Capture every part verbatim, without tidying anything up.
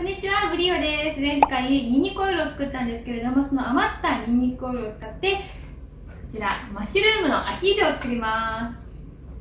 こんにちは、ブリオです。前回ニンニクオイルを作ったんですけれども、その余ったニンニクオイルを使ってこちらマッシュルームのアヒージョを作ります。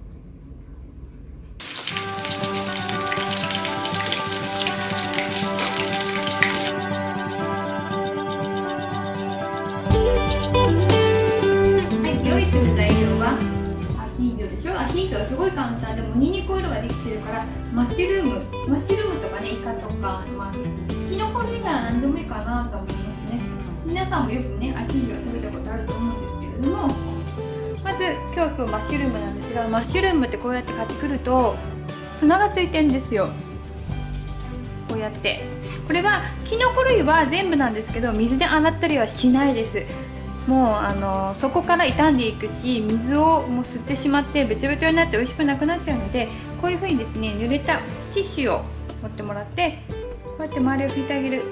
はい、用意する材料はアヒージョでしょ。アヒージョはすごい簡単でもニンニクオイルができてるからマッシュルームマッシュルームとかね、イカとか、まあ、キノコ類なら何でもいいかなと思いますね。皆さんもよくねアヒージョを食べたことあると思うんですけれども、まず今日今日マッシュルームなんですが、マッシュルームってこうやって買ってくると砂がついてるんですよ。こうやってこれはキノコ類は全部なんですけど、水で洗ったりはしないです。もうあのそこから傷んでいくし、水をもう吸ってしまってべちゃべちゃになって美味しくなくなっちゃうので、こういう風にですね、濡れたティッシュを持ってもらってこうやって周りを拭いてあげる。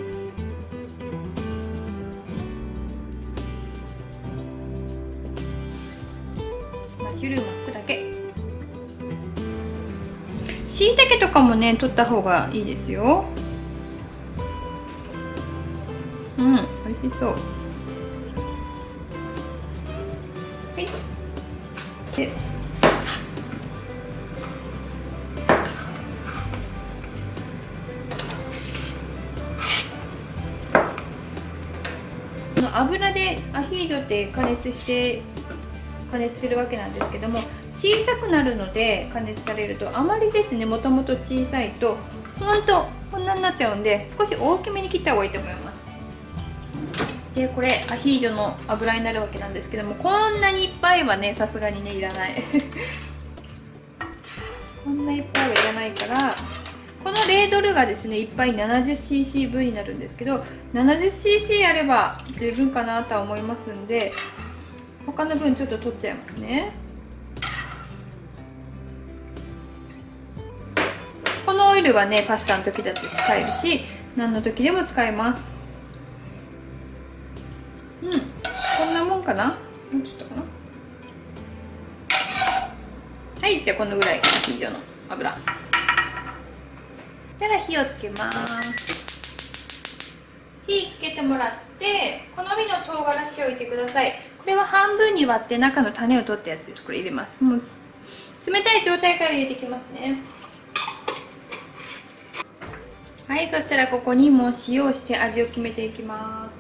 マッシュルームを拭くだけ。しいたけとかもね取った方がいいですよ。うん、美味しそう。はい、で油でアヒージョって加熱して加熱するわけなんですけども、小さくなるので加熱されるとあまりですね、もともと小さいとほんとこんなになっちゃうんで、少し大きめに切った方がいいと思います。でこれアヒージョの油になるわけなんですけども、こんなにいっぱいはねさすがにねいらないこんないっぱいはいらないから、このレードルがですねいっぱい ななじゅっシーシー 分になるんですけど、 ななじゅっシーシー あれば十分かなとは思いますんで、他の分ちょっと取っちゃいますね。このオイルはねパスタの時だって使えるし、何の時でも使えます。うん、こんなもんかな。もうちょっとかな。はい、じゃあこのぐらいアヒージョの油。そしたら火をつけます。火つけてもらって好みの唐辛子を入れてください。これは半分に割って中の種を取ったやつです。これ入れます。もう冷たい状態から入れていきますね。はい、そしたらここにもう塩をして味を決めていきます。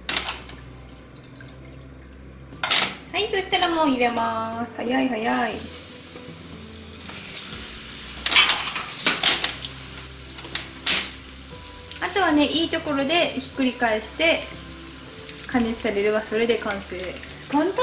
はい、そしたらもう入れます。早い早い。あとはね、いいところでひっくり返して加熱されればそれで完成。簡単。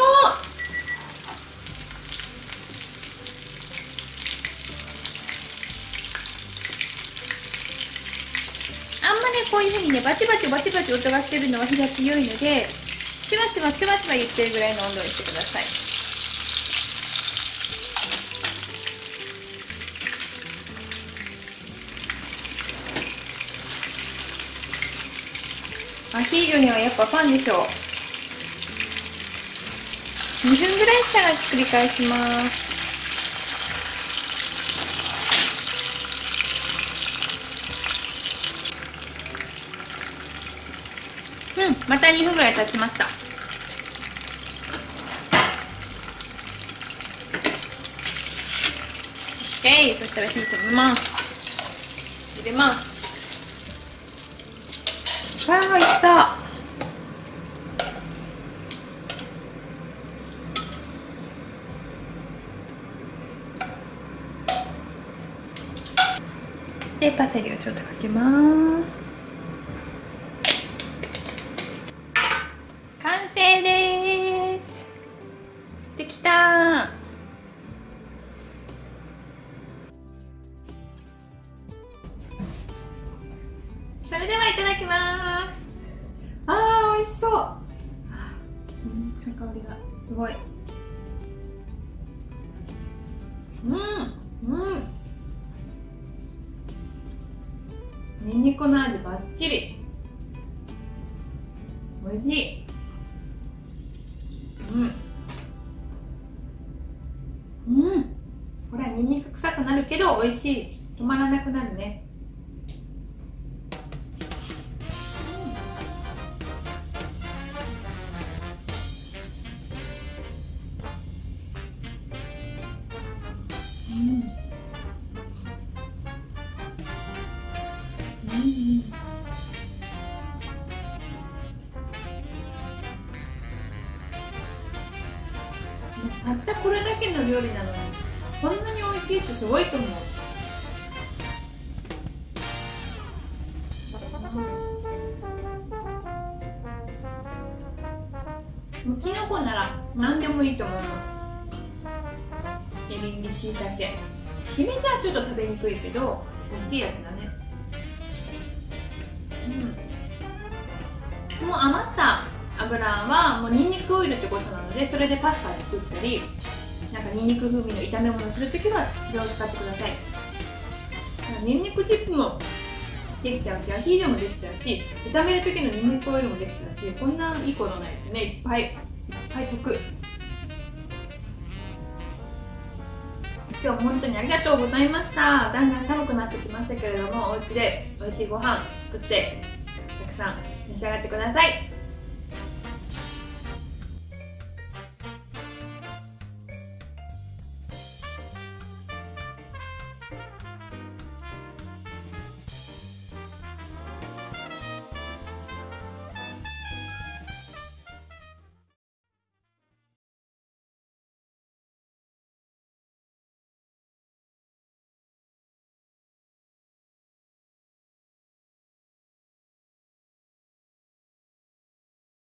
あんまねこういうふうにねバチバチバチバチ音がしてるのは火が強いので、シュワシュワシュワシュワ言ってるぐらいの温度にしてください。アヒージョにはやっぱパンでしょう。にふんぐらいしたらひっくり返します。うん、またにふんぐらい経ちました。オッケー、そしたら火止めます。入れます。わあ、おいしそう。でパセリをちょっとかけます。完成です。できた。それではいただきます。あー、美味しそう。ニンニクの香りがすごい。うんうんニンニクの味バッチリ。美味しい。うんうん、これはニンニク臭くなるけど美味しい。止まらなくなるね。 たったこれだけの料理なのにこんなに美味しいってすごいと思う。もうキノコなら何でもいいと思います。エリンギ、しいたけ、しめじはちょっと食べにくいけど大きいやつだね。うん、もう余った油はもうニンニクオイルってことなので、それでパスタ作ったりなんかニンニク風味の炒め物するときはそれを使ってください。ニンニクディップもできちゃうし、アヒージョもできちゃうし、炒める時のニンニクオイルもできちゃうし、こんないいことないですよね。いっぱいいっぱい得。今日も本当にありがとうございました。だんだん寒くなってきましたけれども、お家で美味しいご飯作ってたくさん召し上がってください。